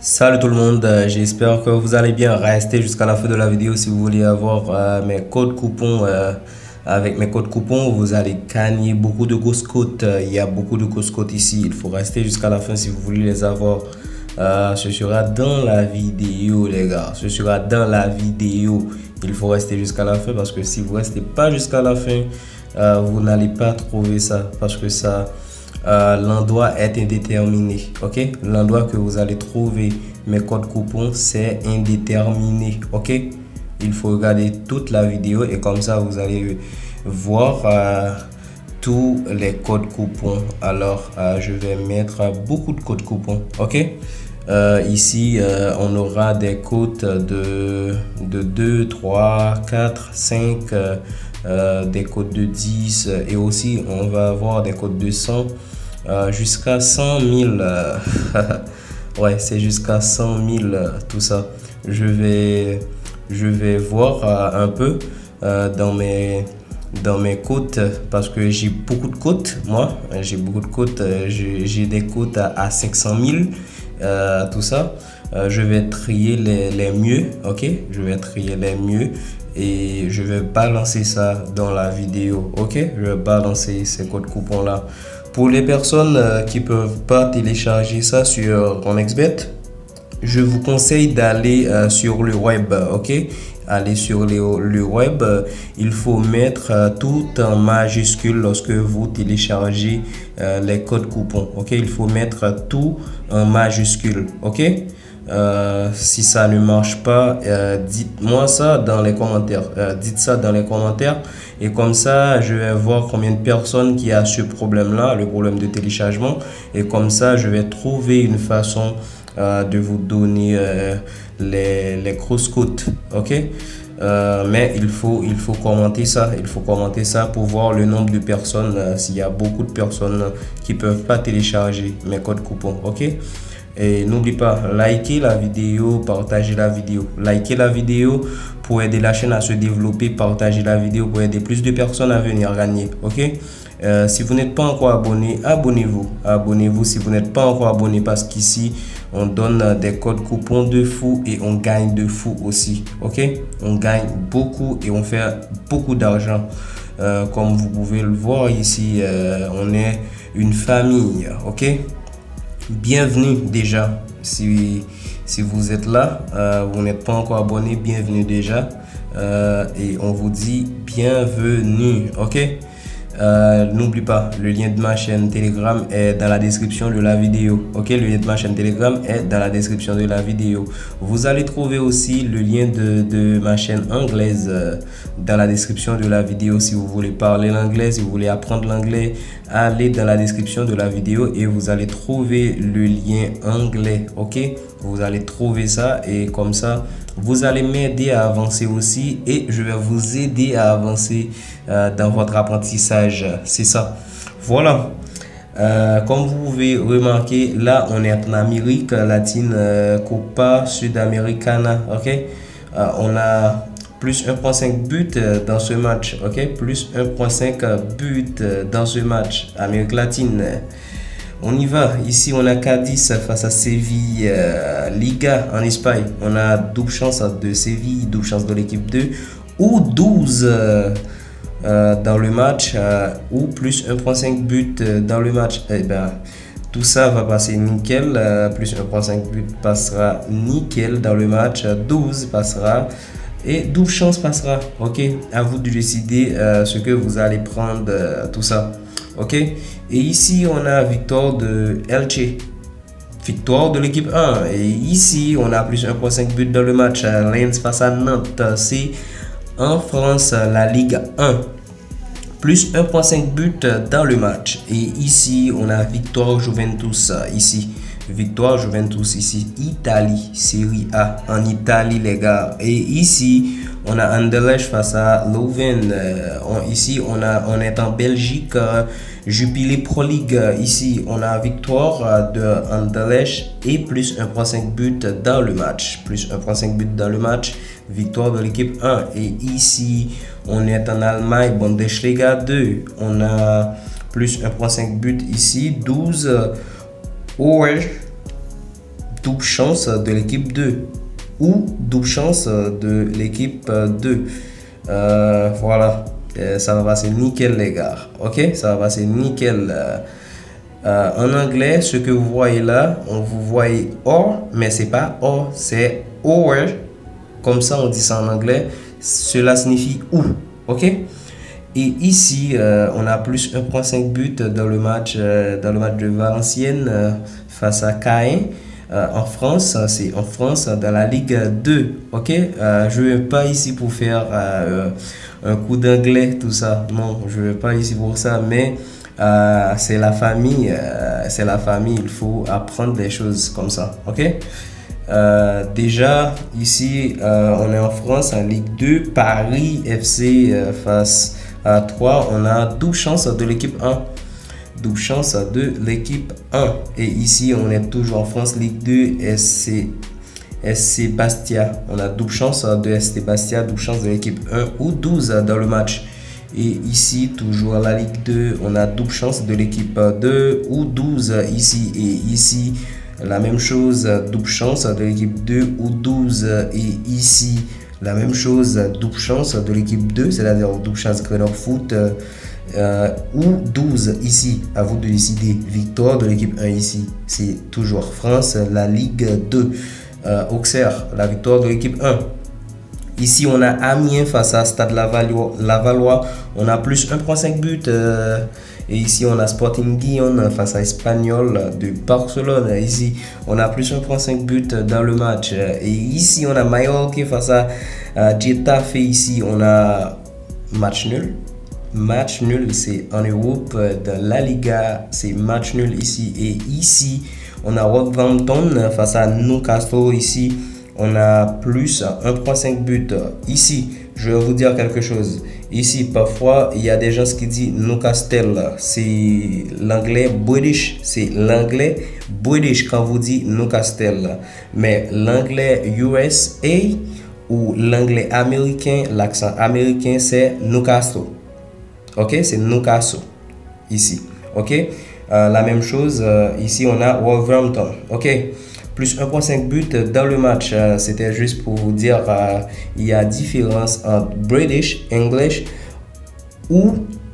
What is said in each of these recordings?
Salut tout le monde, j'espère que vous allez bien. Restez jusqu'à la fin de la vidéo si vous voulez avoir mes codes coupons. Avec mes codes coupons, vous allez gagner beaucoup de grosses cotes. Il y a beaucoup de grosses cotes ici. Il faut rester jusqu'à la fin si vous voulez les avoir. Ce sera dans la vidéo, les gars. Ce sera dans la vidéo. Il faut rester jusqu'à la fin parce que si vous restez pas jusqu'à la fin, vous n'allez pas trouver ça parce que ça... l'endroit est indéterminé, ok? L'endroit que vous allez trouver mes codes coupons, c'est indéterminé, ok? Il faut regarder toute la vidéo et comme ça, vous allez voir tous les codes coupons. Alors, je vais mettre beaucoup de codes coupons, ok? Ici, on aura des codes de 2, 3, 4, 5, des codes de 10 et aussi on va avoir des codes de 100 jusqu'à 100 000. Ouais, c'est jusqu'à 100 000 tout ça. Je vais voir un peu dans mes cotes parce que j'ai beaucoup de cotes. Moi, j'ai beaucoup de cotes. J'ai des cotes à 500 000. Tout ça. Je vais trier les mieux. Ok, je vais trier les mieux. Et je vais balancer ça dans la vidéo, ok? Je vais balancer ces codes coupons là. Pour les personnes qui peuvent pas télécharger ça sur OneXBet, je vous conseille d'aller sur le web, ok? Aller sur le web, il faut mettre tout en majuscule lorsque vous téléchargez les codes coupons, ok? Il faut mettre tout en majuscule, ok? Si ça ne marche pas, dites-moi ça dans les commentaires. Dites ça dans les commentaires et comme ça, je vais voir combien de personnes qui a ce problème-là, le problème de téléchargement. Et comme ça, je vais trouver une façon de vous donner les grosses cotes, ok? Mais il faut commenter ça. Il faut commenter ça pour voir le nombre de personnes. S'il y a beaucoup de personnes qui peuvent pas télécharger mes codes coupons, ok? Et n'oublie pas, liker la vidéo, partager la vidéo. Liker la vidéo pour aider la chaîne à se développer. Partager la vidéo pour aider plus de personnes à venir gagner. Ok? Si vous n'êtes pas encore abonné, abonnez-vous. Abonnez-vous si vous n'êtes pas encore abonné parce qu'ici, on donne des codes coupons de fou et on gagne de fou aussi. Ok? On gagne beaucoup et on fait beaucoup d'argent. Comme vous pouvez le voir ici, on est une famille. Ok? Bienvenue déjà, si vous êtes là, vous n'êtes pas encore abonné, bienvenue déjà et on vous dit bienvenue, ok? N'oublie pas, le lien de ma chaîne Telegram est dans la description de la vidéo, ok? Le lien de ma chaîne Telegram est dans la description de la vidéo. Vous allez trouver aussi le lien de ma chaîne anglaise dans la description de la vidéo. Si vous voulez parler l'anglais, si vous voulez apprendre l'anglais, allez dans la description de la vidéo et vous allez trouver le lien anglais, ok? Vous allez trouver ça et comme ça, vous allez m'aider à avancer aussi et je vais vous aider à avancer dans votre apprentissage. C'est ça. Voilà. Comme vous pouvez remarquer, là, on est en Amérique latine, Copa Sudamericana, ok? On a plus 1.5 buts dans ce match, ok? Plus 1.5 buts dans ce match, Amérique latine. On y va. Ici, on a Cadiz face à Séville, Liga en Espagne. On a double chance de Séville, double chance de l'équipe 2 ou 12 dans le match ou plus 1.5 buts dans le match. Eh ben, tout ça va passer nickel. Plus 1.5 buts passera nickel dans le match. 12 passera. Et 12 chances passera, ok? À vous de décider ce que vous allez prendre, tout ça, ok? Et ici, on a victoire de Elche, victoire de l'équipe 1. Et ici, on a plus 1.5 buts dans le match. Lens face à Nantes, c'est en France, la Ligue 1. Plus 1.5 buts dans le match. Et ici, on a victoire Juventus, ici. Victoire Juventus ici, Italie, Série A en Italie les gars. Et ici, on a Anderlecht face à Leuven. Ici, on est en Belgique, Jupiler Pro League. Ici, on a victoire de Anderlecht et plus 1.5 buts dans le match. Plus 1.5 buts dans le match, victoire de l'équipe 1. Et ici, on est en Allemagne, Bundesliga 2. On a plus 1.5 buts ici, 12. Ouais, double chance de l'équipe 2 ou double chance de l'équipe 2. Voilà, ça va passer nickel les gars, ok, ça va passer nickel. En anglais, ce que vous voyez là, vous voyez or, mais c'est pas or, c'est or. Comme ça, on dit ça en anglais. Cela signifie ou, ok. Et ici, on a plus 1.5 buts dans le match de Valenciennes face à Caen. En France, c'est en France dans la Ligue 2, ok. Je ne vais pas ici pour faire un coup d'anglais, tout ça. Non, je ne vais pas ici pour ça, mais c'est la famille, il faut apprendre des choses comme ça, ok. Déjà ici on est en France en Ligue 2, Paris FC face à 3, on a 12 chances de l'équipe 1, 12 chances de l'équipe 1. Et ici on est toujours en France, Ligue 2, SC Bastia, on a 12 chances de SC Bastia, 12 chances de l'équipe 1 ou 12 dans le match. Et ici, toujours la Ligue 2, on a 12 chances de l'équipe 2 ou 12 ici. Et ici, la même chose, 12 chances de l'équipe 2 ou 12. Et ici, la même chose, 12 chances de l'équipe 2, c'est-à-dire 12 chances de Grenoble Foot ou 12 ici. À vous de décider. Victoire de l'équipe 1 ici. C'est toujours France, la Ligue 2. Auxerre, la victoire de l'équipe 1. Ici, on a Amiens face à Stade Lavallois. On a plus 1.5 buts. Et ici, on a Sporting Gijón face à Espanyol de Barcelone. Ici, on a plus 1.5 buts dans le match. Et ici, on a Mallorca face à Getafe. Ici, on a match nul. Match nul, c'est en Europe. Dans la Liga, c'est match nul ici. Et ici, on a Wolverhampton face à Newcastle. Ici, on a plus 1.5 buts. Ici, je vais vous dire quelque chose. Ici, parfois, il y a des gens qui disent Newcastle. C'est l'anglais British. C'est l'anglais British quand vous dites Newcastle. Mais l'anglais USA ou l'anglais américain, l'accent américain, c'est Newcastle. Ok, c'est Newcastle. Ici. Ok. La même chose, ici, on a Wolverhampton. Ok. Plus 1.5 buts dans le match. C'était juste pour vous dire il y a différence entre British, English ou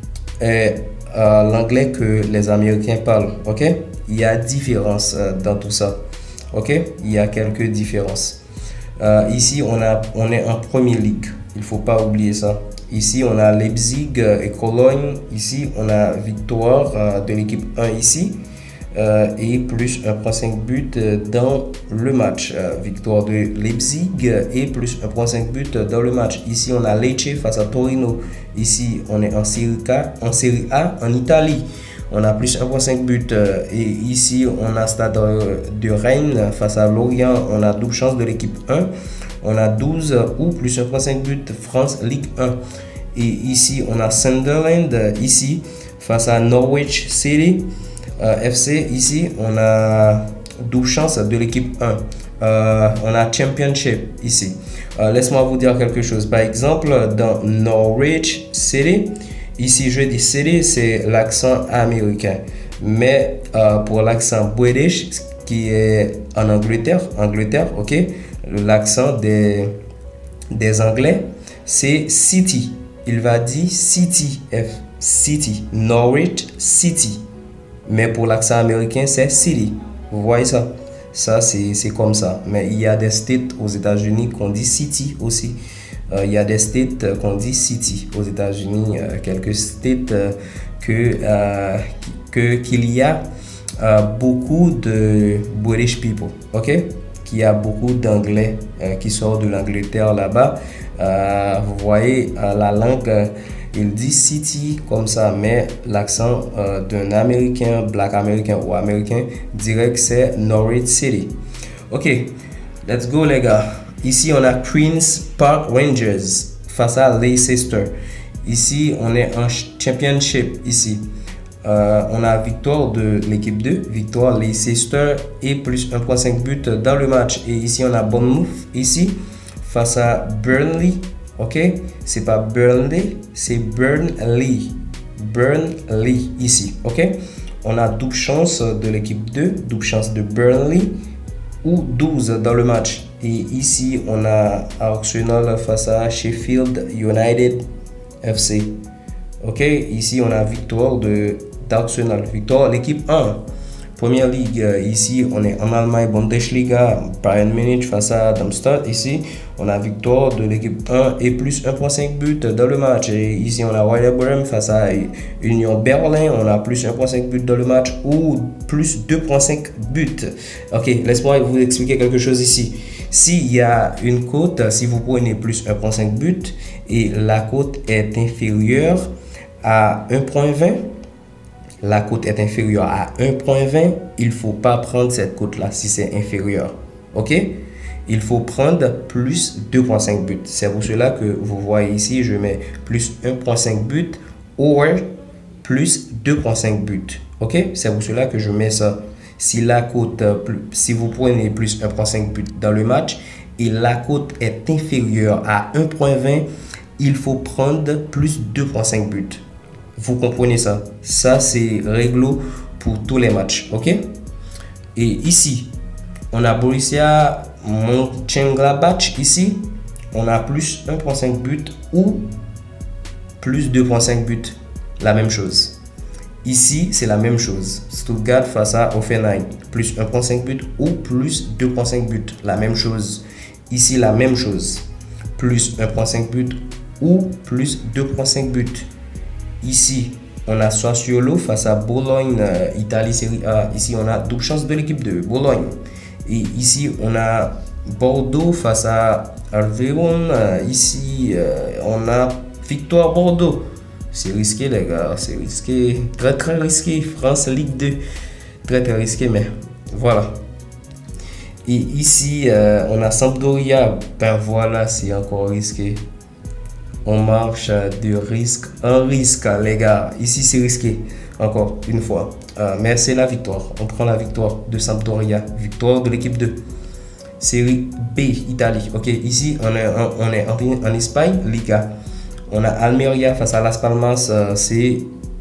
l'anglais que les Américains parlent. Ok, il y a différence dans tout ça. Ok, il y a quelques différences. Ici, on est en Première Ligue. Il faut pas oublier ça. Ici, on a Leipzig et Cologne. Ici, on a victoire de l'équipe 1 ici. Et plus 1.5 buts dans le match. Victoire de Leipzig et plus 1.5 buts dans le match. Ici, on a Lecce face à Torino. Ici, on est en Série A en Italie. On a plus 1.5 buts. Et ici, on a Stade de Rennes face à Lorient. On a 12 chances de l'équipe 1. On a 12 ou plus 1.5 buts France Ligue 1. Et ici, on a Sunderland ici face à Norwich City. FC ici, on a 12 chances de l'équipe 1. On a Championship ici. Laisse-moi vous dire quelque chose. Par exemple, dans Norwich City, ici je dis City, c'est l'accent américain. Mais pour l'accent British, qui est en Angleterre, ok, l'accent des Anglais, c'est City. Il va dire City, City, Norwich City. Mais pour l'accent américain, c'est City. Vous voyez ça? Ça, c'est comme ça. Mais il y a des states aux États-Unis qu'on dit City aussi. Il y a des states qu'on dit City aux États-Unis. Quelques states qu'il y a beaucoup de British people. Ok? Qu'il y a beaucoup d'anglais qui sortent de l'Angleterre là-bas. Vous voyez la langue. Il dit City comme ça, mais l'accent d'un Américain, Black Américain ou Américain dirait que c'est Norwich City. Ok, let's go les gars. Ici, on a Queen's Park Rangers face à Leicester. Ici, on est en Championship ici. On a victoire de l'équipe 2, victoire Leicester et plus 1.5 buts dans le match. Et ici, on a Bournemouth ici face à Burnley. Ok, c'est pas Burnley, c'est Burnley. Burnley ici. Ok, on a double chance de l'équipe 2, double chance de Burnley ou 12 dans le match. Et ici, on a Arsenal face à Sheffield United FC. Ok, ici, on a victoire d'Arsenal. Victoire, l'équipe 1. Première Ligue, ici, on est en Allemagne, Bundesliga, Bayern Munich face à Darmstadt. Ici, on a victoire de l'équipe 1 et plus 1.5 but dans le match. Et ici, on a Werder Bremen face à Union Berlin. On a plus 1.5 but dans le match ou plus 2.5 buts. Ok, laisse-moi vous expliquer quelque chose ici. S'il y a une cote, si vous prenez plus 1.5 but et la cote est inférieure à 1.20, la cote est inférieure à 1.20, il ne faut pas prendre cette cote-là si c'est inférieur. Ok? Il faut prendre plus 2.5 buts. C'est pour cela que vous voyez ici, je mets plus 1.5 buts ou plus 2.5 buts. Ok? C'est pour cela que je mets ça. Si la cote, si vous prenez plus 1.5 buts dans le match et la cote est inférieure à 1.20, il faut prendre plus 2.5 buts. Vous comprenez ça? Ça, c'est réglo pour tous les matchs. Ok? Et ici, on a Borussia Mönchengladbach. Ici, on a plus 1.5 buts ou plus 2.5 buts. La même chose. Ici, c'est la même chose. Stuttgart face à Hoffenheim. Plus 1.5 buts ou plus 2.5 buts. La même chose. Ici, la même chose. Plus 1.5 buts ou plus 2.5 buts. Ici, on a Sassuolo face à Bologne, Italie Série A. Ici, on a double chance de l'équipe de Bologne. Et ici, on a Bordeaux face à Alvéron. Ici, on a victoire Bordeaux. C'est risqué, les gars. C'est risqué. Très, très risqué. France Ligue 2. Très, très risqué, mais voilà. Et ici, on a Sampdoria. Ben voilà, c'est encore risqué. On marche de risque en risque, les gars. Ici, c'est risqué. Encore une fois. Mais c'est la victoire. On prend la victoire de Sampdoria. Victoire de l'équipe 2. Série B, Italie. Ok, ici, on est en Espagne, Liga. On a Almeria face à Las Palmas. C'est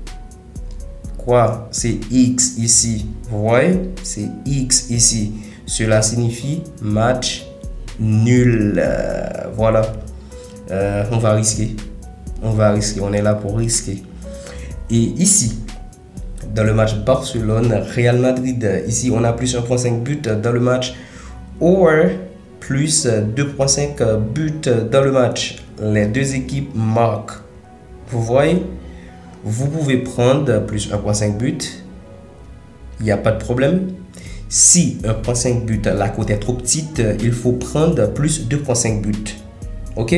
quoi? C'est X ici. Vous voyez? C'est X ici. Cela signifie match nul. Voilà. On va risquer. On va risquer. On est là pour risquer. Et ici, dans le match Barcelone-Real Madrid, ici, on a plus 1.5 buts dans le match ou plus 2.5 buts dans le match. Les deux équipes marquent. Vous voyez? Vous pouvez prendre plus 1.5 buts. Il n'y a pas de problème. Si 1.5 buts, la cote est trop petite, il faut prendre plus 2.5 buts. Ok?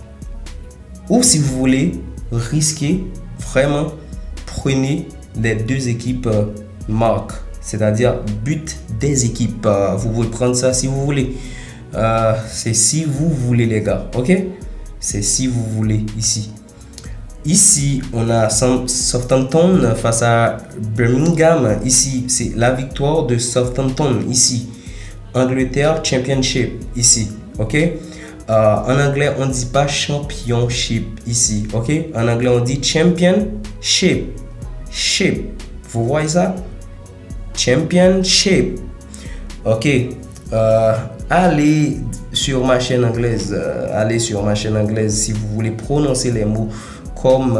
Ou si vous voulez risquer, vraiment, prenez les deux équipes marques, c'est-à-dire but des équipes. Vous pouvez prendre ça si vous voulez. C'est si vous voulez, les gars. Ok? C'est si vous voulez ici. Ici, on a Southampton face à Birmingham. Ici, c'est la victoire de Southampton. Ici, Angleterre Championship. Ici, ok? En anglais, on ne dit pas championship ici, ok? En anglais, on dit championship. Ship. Vous voyez ça? Championship. Ok. Allez sur ma chaîne anglaise. Allez sur ma chaîne anglaise si vous voulez prononcer les mots comme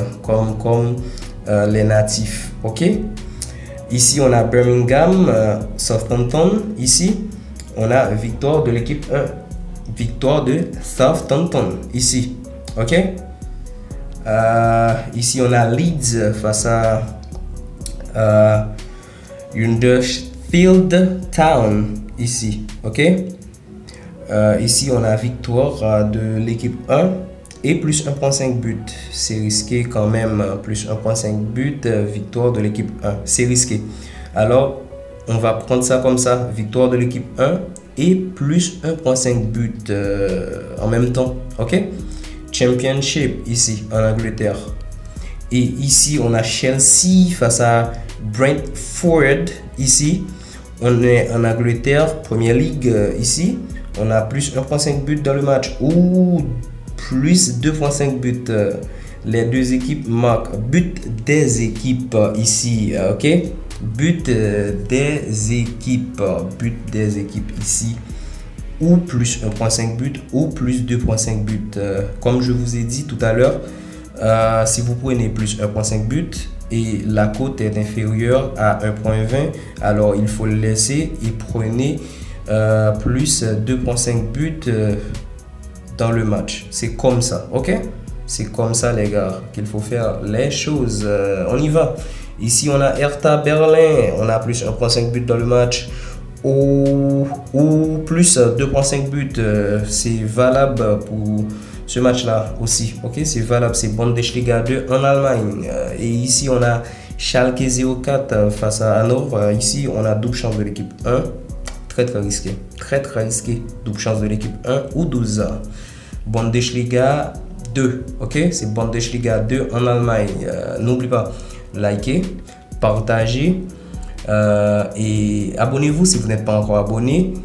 les natifs. Ok? Ici, on a Birmingham, Southampton. Ici, on a victoire de l'équipe 1. Victoire de Southampton. Ici. Ok? Ici, on a Leeds face à Huddersfield Town. Ici. Ok? Ici, on a victoire de l'équipe 1 et plus 1.5 but. C'est risqué quand même. Plus 1.5 but, victoire de l'équipe 1. C'est risqué. Alors, on va prendre ça comme ça. Victoire de l'équipe 1 et plus 1.5 but en même temps. Ok? Championship ici en Angleterre. Et ici, on a Chelsea face à Brentford. Ici, on est en Angleterre, Première Ligue ici. On a plus 1.5 but dans le match ou plus 2.5 buts. Les deux équipes marquent. But des équipes ici. Ok? but des équipes, ici, ou plus 1.5 but ou plus 2.5 buts. Comme je vous ai dit tout à l'heure, si vous prenez plus 1.5 but et la cote est inférieure à 1.20, alors il faut le laisser et prenez plus 2.5 buts dans le match. C'est comme ça, ok? C'est comme ça les gars qu'il faut faire les choses. On y va. Ici on a Hertha Berlin, on a plus 1.5 buts dans le match ou plus 2.5 buts. C'est valable pour ce match là aussi, ok? C'est valable, c'est Bundesliga 2 en Allemagne. Et ici on a Schalke 04 face à Hanovre. Ici on a double chance de l'équipe 1. Très risqué, très risqué. Double chance de l'équipe 1 ou 12. Bundesliga 2, ok? C'est Bundesliga 2 en Allemagne. N'oubliez pas, likez, partagez et abonnez-vous si vous n'êtes pas encore abonné.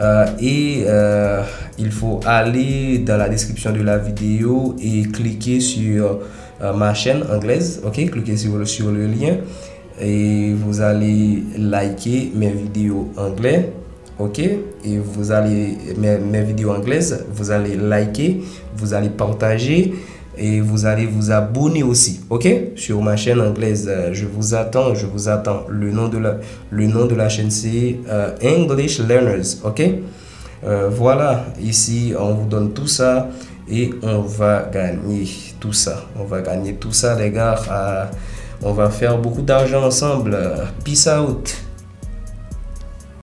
Il faut aller dans la description de la vidéo et cliquer sur ma chaîne anglaise, ok? Cliquez sur le lien et vous allez liker mes vidéos anglaises. Ok, et vous allez mes vidéos anglaises, vous allez liker, vous allez partager et vous allez vous abonner aussi, ok, sur ma chaîne anglaise. Je vous attends. Le nom de la chaîne c'est English Learners, ok. Voilà, ici on vous donne tout ça et on va gagner tout ça. Les gars. On va faire beaucoup d'argent ensemble. Peace out.